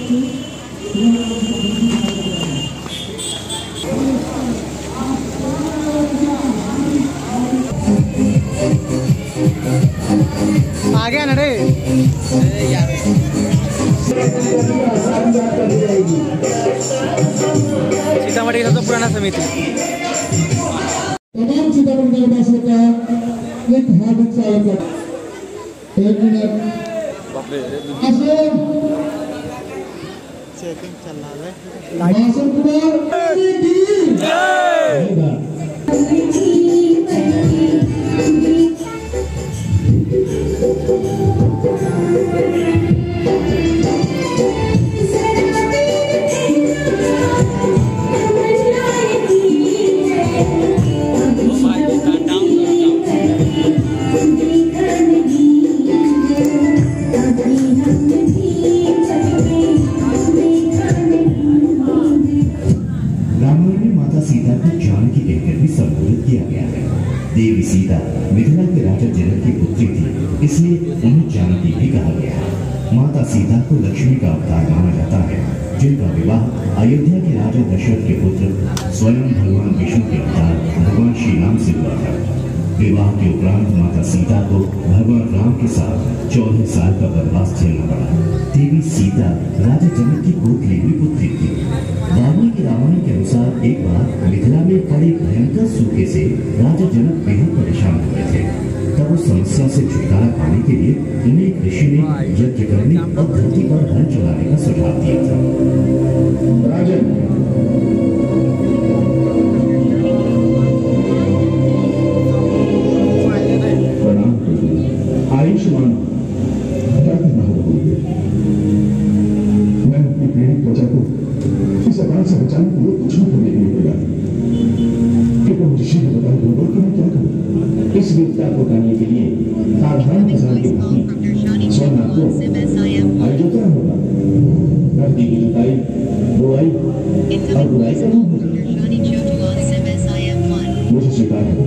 आ गया ना रे यार। सीतामढ़ी का सबसे पुराना समिति। तमाम सीतामढ़ी वासियों का एक हार्दिक स्वागत है। एक मिनट चेकिंग चल रहा है। देवी सीता मिथिला के राजा जनक की पुत्री थी, इसलिए उन्हें जानकी भी कहा गया है। माता सीता को लक्ष्मी का अवतार माना जाता है, जिनका विवाह अयोध्या के राजा दशरथ के पुत्र स्वयं भगवान विष्णु के अवतार भगवान श्री राम से हुआ था। विवाह के उपरांत माता सीता को भगवान राम के साथ 14 साल का वनवास झेलना पड़ा। देवी सीता राजा जनक की गोद ली हुई पुत्री थी। वाल्मीकि रामायण के अनुसार एक बार मिथिला में पड़े भयंकर सूखे से राजा जनक बेहद परेशान हुए थे। तब उस समस्या से छुटकारा पाने के लिए उन्हें एक ऋषि ने यज्ञ करने और धरती पर हल चलाने का सुझाव दिया था। राजन आयुष्मान मैं अपनी प्रेरित त्वचा को इस अकाल से बचाने के लिए कुछ भी करने के लिए तैयार हूं। कृपया मुझे शीघ्र बताएं कि मैं क्या करूं। इस विद्या को करने के लिए साधारण किसान की भांति स्वनाथ को आयोजन होगा। धरती की जुताई, बुआई और बुराई करना होगा। मुझे स्वीकार है।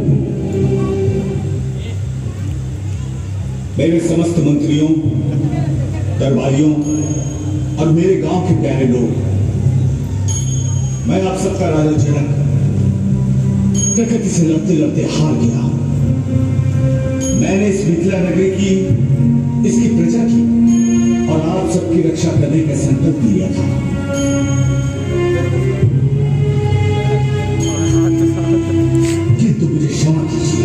मेरे समस्त मंत्रियों, दरबारियों और मेरे गांव के प्यारे लोग, मैं आप सबका राजा जनक प्रकृति से लड़ते लड़ते हार गया। मैंने इस मिथिला नगरी की, इसकी प्रजा की और आप सबकी रक्षा करने का संकल्प लिया था। किंतु मुझे क्षमा कीजिए।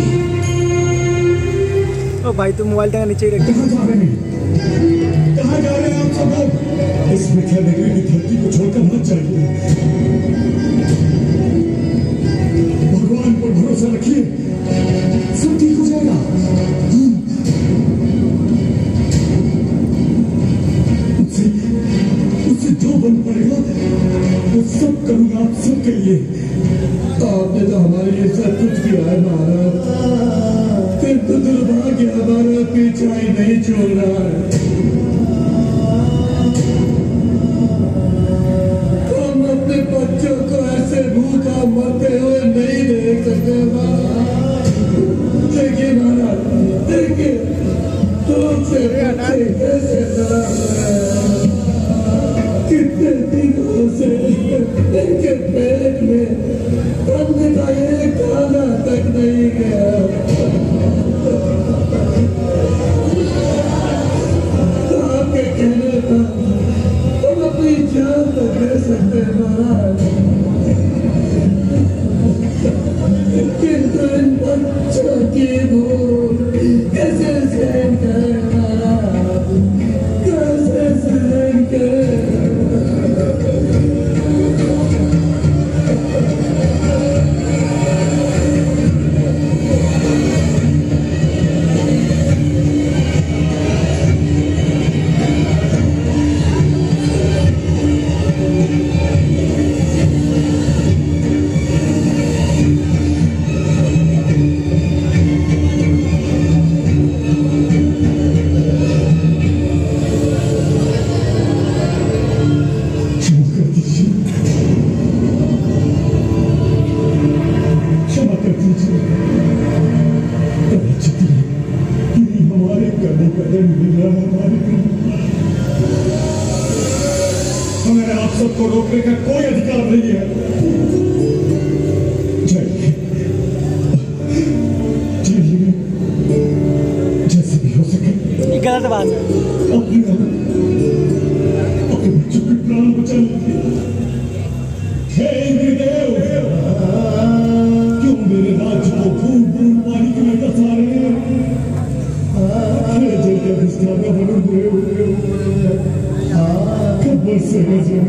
ओ भाई तुम मोबाइल तक नीचे ही रख। कहाँ जा रहे हैं? कहाँ जा रहे हैं आप सब लोग? इस मिथिला नगरी की धरती को छोड़कर मत जाइए। भगवान पर भरोसा रखिए, सब ठीक हो जाएगा। उससे जो बन पड़ेगा वो सब करूंगा आप सबके लिए। आपने तो हमारे लिए सब कुछ किया है महाराज, फिर तो दुर्भाग्य हमारा पीछा ही नहीं छोड़ रहा है। हम अपने बच्चों को ऐसे भूखा मरते हुए नहीं देख सकते महाराज। देखिए महाराज, देखिए तुमसे बच्चे कैसे लड़ा रहे हैं। कितने दिनों से इनके पेट में अन्न का एक दाना तक नहीं गया। आपके कहने पर हम अपनी जान तक दे सकते हैं महाराज, किंतु इन बच्चों की भूख कैसे सहन करें महाराज, कैसे सहन करें। सबको रोकने का कोई अधिकार नहीं है। जाइए, जाइए, जैसे भी हो सके ये गलत बात है। अपने बच्चों के प्राण बचा लीजिए। हे इंद्रदेव, क्यों मेरे राज्य को बूंद बूंद पानी के में फंसा रहे हैं? जल के विस्तार में हुए कब से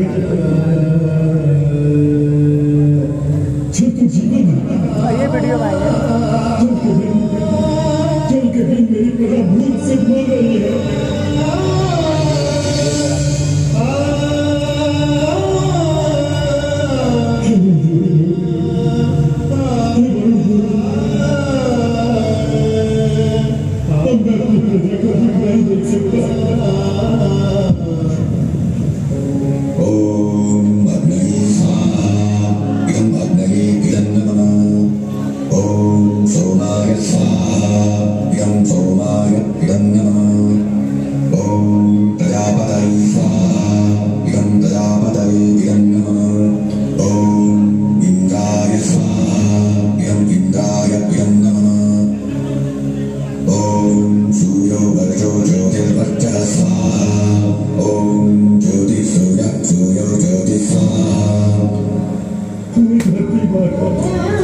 तो जीवन ये वीडियो भाई जल के बिन मेरी प्रजा भूख से मर रही है।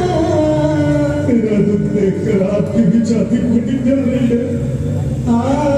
मेरा दुख देखकर आपकी भी छाती फटी चल रही है।